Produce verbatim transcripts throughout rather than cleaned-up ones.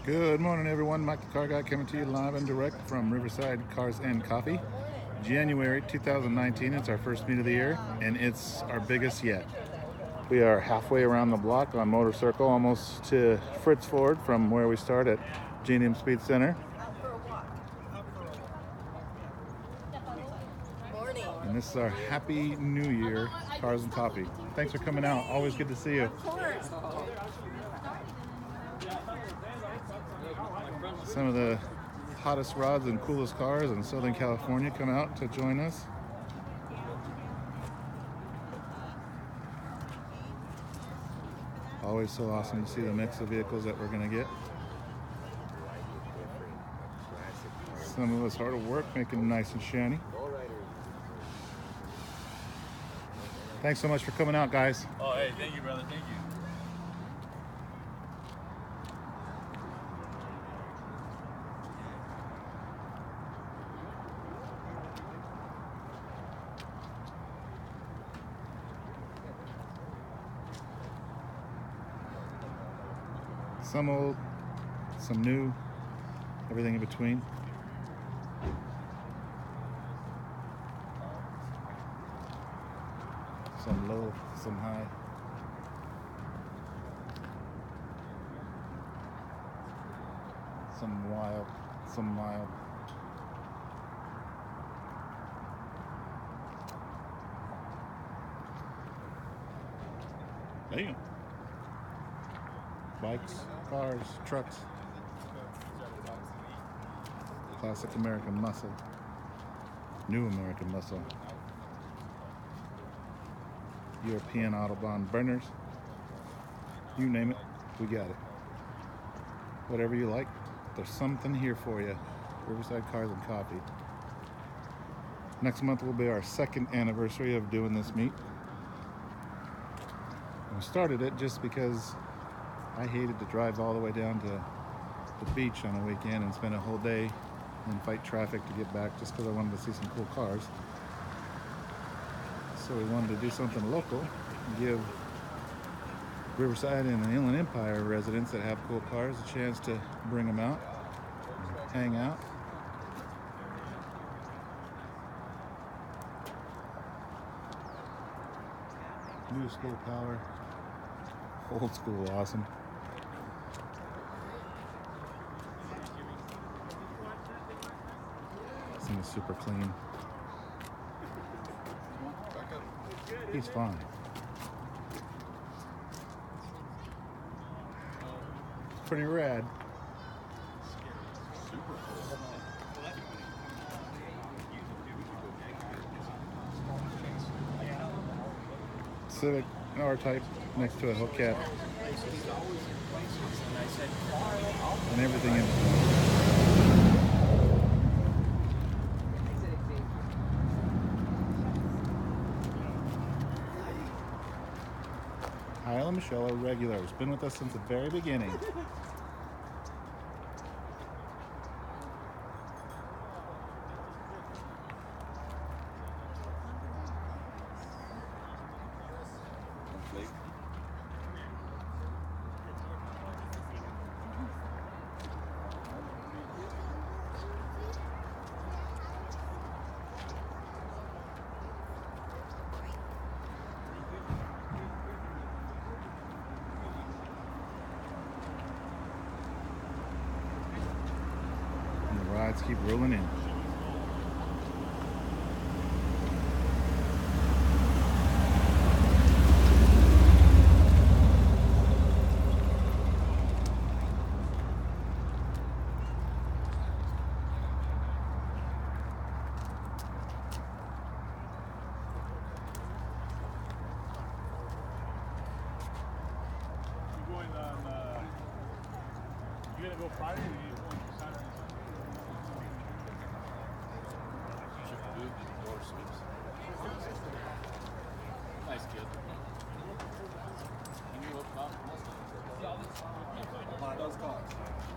Good morning, everyone. Mike the Car Guy coming to you live and direct from Riverside Cars and Coffee. January two thousand nineteen. It's our first meet of the year, and it's our biggest yet. We are halfway around the block on Motor Circle, almost to Fritz Ford from where we start at G and M Speed Center. And this is our Happy New Year Cars and Coffee. Thanks for coming out. Always good to see you. Of course. Some of the hottest rods and coolest cars in Southern California come out to join us. Always so awesome to see the mix of vehicles that we're going to get. Some of us hard at work, making them nice and shiny. Thanks so much for coming out, guys. Oh, hey, thank you, brother. Thank you. Some old, some new, everything in between. Some low, some high. Some wild, some mild. Damn. Bikes, cars, trucks. Classic American muscle. New American muscle. European Autobahn burners. You name it, we got it. Whatever you like, there's something here for you. Riverside Cars and Coffee. Next month will be our second anniversary of doing this meet. We started it just because I hated to drive all the way down to the beach on a weekend and spend a whole day and fight traffic to get back, just because I wanted to see some cool cars. So we wanted to do something local, give Riverside and the Inland Empire residents that have cool cars a chance to bring them out, hang out. New school power, old school awesome. This thing is super clean. He's fine. It's pretty rad. Civic R-Type next to a Hellcat. And everything in between. Kyle and Michelle are regulars. Been with us since the very beginning. Rides keep rolling in. You going on, uh, you gonna go Friday or you going Saturday? Nice kid. He knew about Mustangs. One of those cars.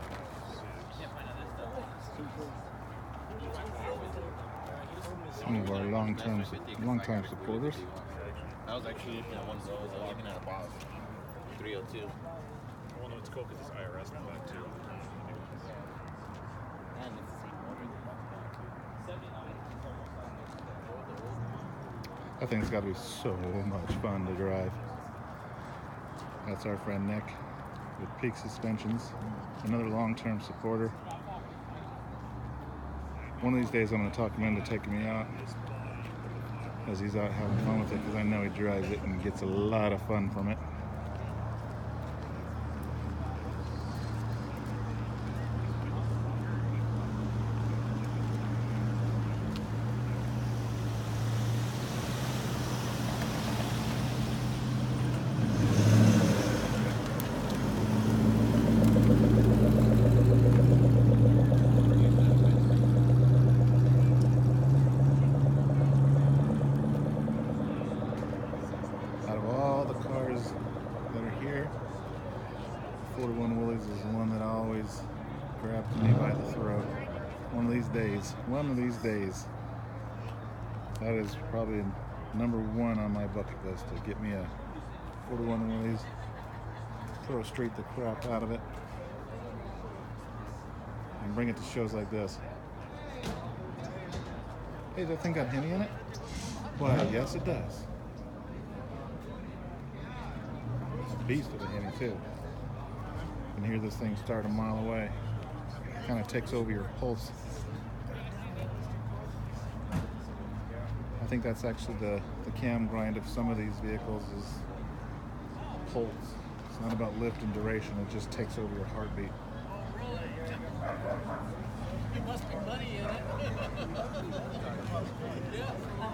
Some of our long-term, long-time supporters. I was actually looking at one of those. I was looking at a box. three oh two. Well, no, it's cool because it's I R S on the back too. And it's the same motor. That thing's got to be so much fun to drive. That's our friend Nick with Peak Suspensions, another long-term supporter. One of these days I'm going to talk him into taking me out as he's out having fun with it, because I know he drives it and gets a lot of fun from it. forty-one Willys is the one that always grabs me by the throat. One of these days, one of these days, that is probably number one on my bucket list, to get me a forty-one Willys, throw straight the crap out of it, and bring it to shows like this. Hey, does that thing got Henny in it? Why, yes it does. It's a beast of a Henny too. You can hear this thing start a mile away. It kind of takes over your pulse. I think that's actually the, the cam grind of some of these vehicles is pulse. It's not about lift and duration, it just takes over your heartbeat. Oh, really? There must be money in it. Yeah.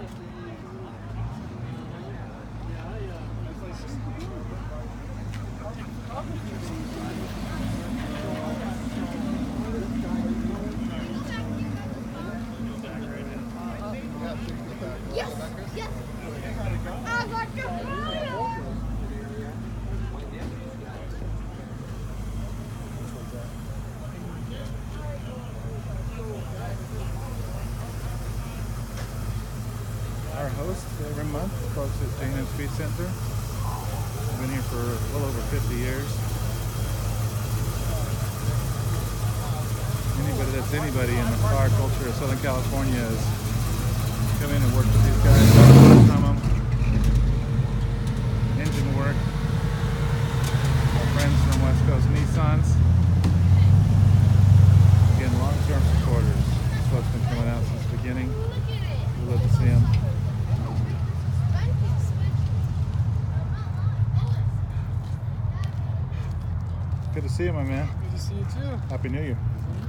Yes, yes. I got your fire. Our host every month, folks at J and M Speed Center. I've been here for well over fifty years. Anybody that's anybody in the car culture of Southern California has come in and worked with these guys, learned from them. Engine work. Our friends from West Coast Nissans. Again, long-term supporters. These folks have been coming out since the beginning. We love to see them. Good to see you, my man. Good to see you too. Happy New Year.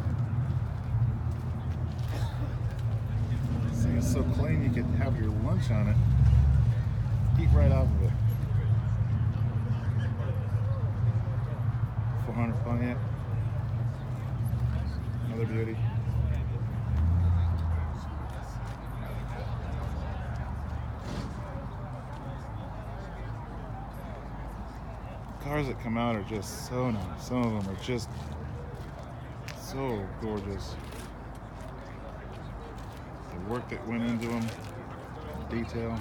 This thing is so clean you could have your lunch on it. Eat right off of it. four hundred Pontiac. Another beauty. Cars that come out are just so nice. Some of them are just so gorgeous. The work that went into them, the detail.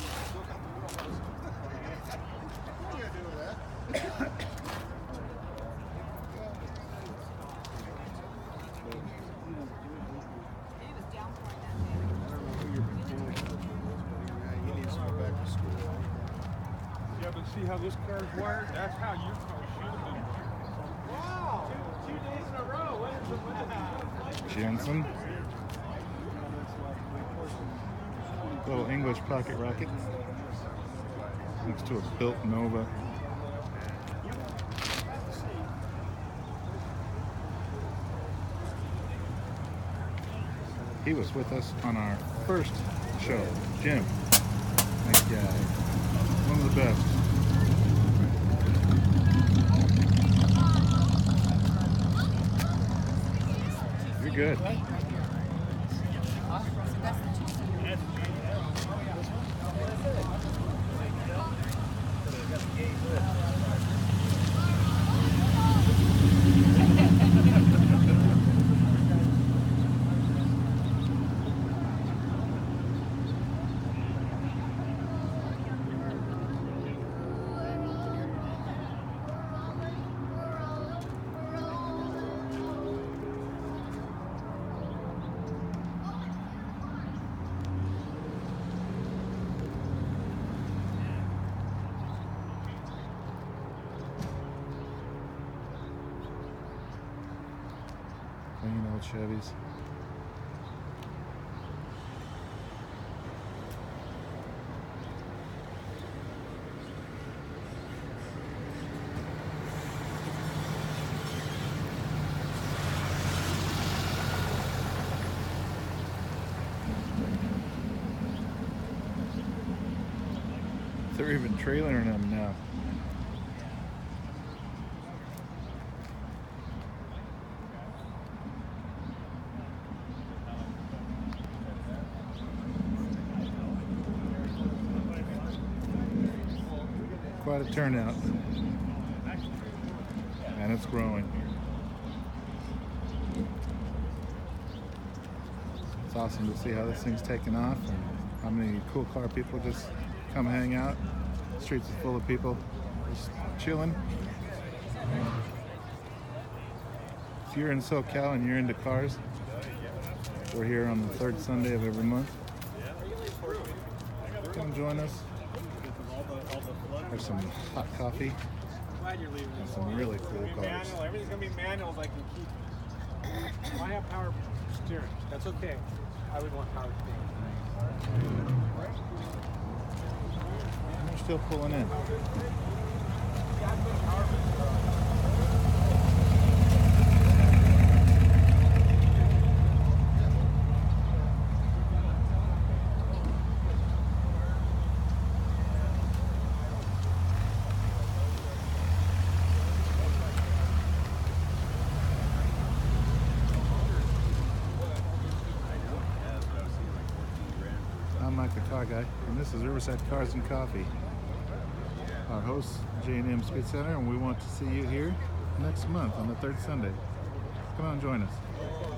Yeah, but see how this car's wired? That's how your car should have been wired. Wow! Two, two days in a row. When is it? Jensen. Little English pocket rocket next to a built Nova. He was with us on our first show. Jim. Nice guy. One of the best. You're good. Chevys. They're even trailering them now. Quite a turnout, and it's growing. It's awesome to see how this thing's taken off and how many cool car people just come hang out. The streets are full of people just chilling. If you're in SoCal and you're into cars, we're here on the third Sunday of every month. Come join us. There's some hot coffee Glad you're leaving. and some really cool It's gonna be cars. manual. Everything's gonna be manual if I can keep. I have power steering. That's okay. I would want power steering. And they're still pulling in. I'm Mike the Car Guy, and this is Riverside Cars and Coffee. Our host, J and M Speed Center, and we want to see you here next month on the third Sunday. Come on, join us.